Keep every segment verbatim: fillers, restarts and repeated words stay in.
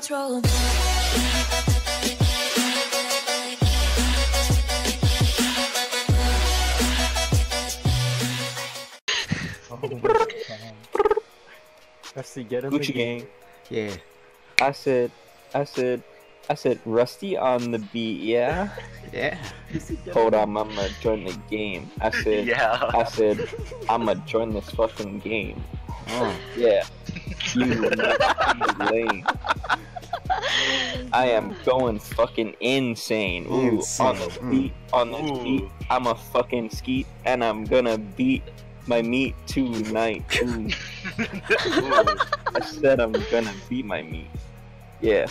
control. Rusty, get in Gucci the game. gang. Yeah. I said, I said, I said, Rusty on the beat, yeah? Yeah. Hold on, I'ma join the game. I said, Yeah. I said, I'ma join this fucking game. Oh. Yeah. You must be lame. I am going fucking insane. Ooh, Insane. on the beat, on the Ooh. beat, I'm a fucking skeet, and I'm gonna beat my meat tonight. Ooh. Ooh. I said I'm gonna beat my meat. Yeah.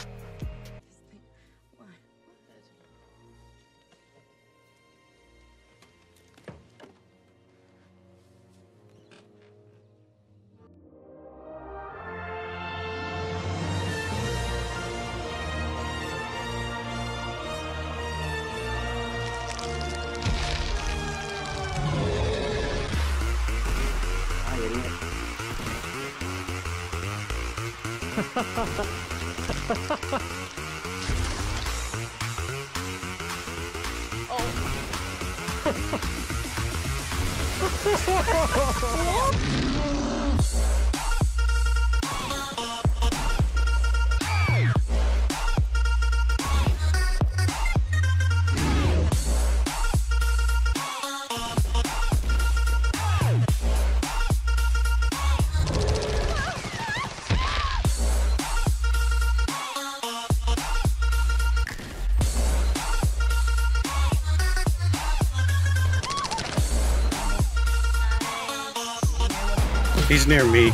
He's near me.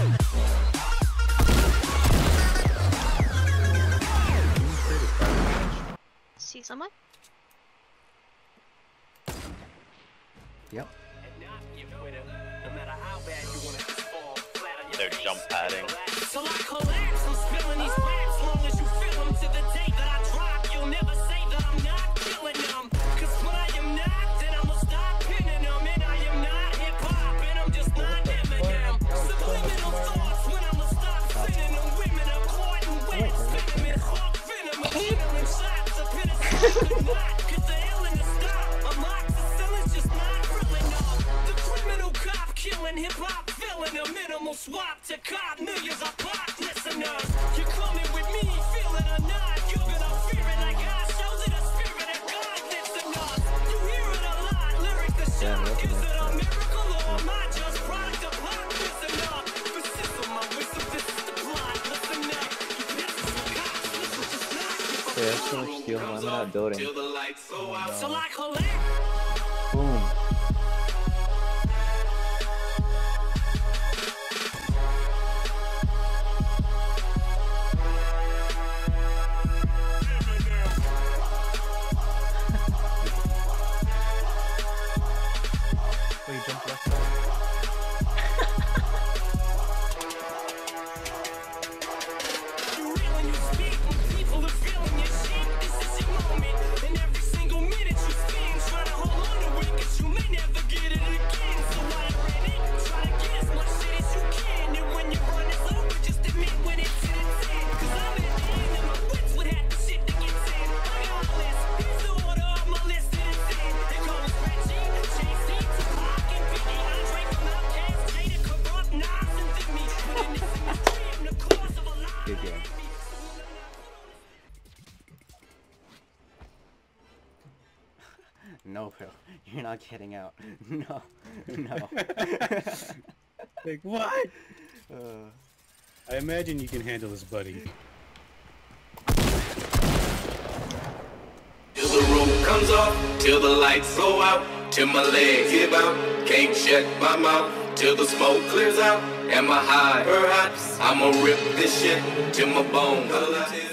See someone? Yep. They're jump padding. So I collapse, I'm spilling these raps long as you feel them to the day that I drop. You'll never say that I'm not killing them. Cause when I am not, then I'ma stop pinning them. And I am not hip hop, and I'm just not Eminem. Subliminal thoughts when I'ma stop sending them. Women are caught and wet, spinning in hawk venom. I'm shooting shots, a pin of not. Cause the illin to stop. Amoxicillin's just not real enough. The criminal cop killing hip hop. A minimal swap to cop millions of pop listeners. You coming with me, feeling or not? You're gonna fear it like I shows it a spirit of God listeners. You hear it a lot, lyric the shock. Is it a miracle or am I just product of pop listener? Persist on my whistle, this is the plot. Listen up, you bitches and cops, listen just not. Yeah, that's so much steel. I'm in that building. Till the lights go out. So I collect. Boom. Good game. No, Phil. You're not getting out. No. No. Like, what? Uh, I imagine you can handle this, buddy. Till the roof comes off, till the lights go out, till my legs give out, can't shut my mouth, till the smoke clears out, am I high? Perhaps I'ma rip this shit till my bones.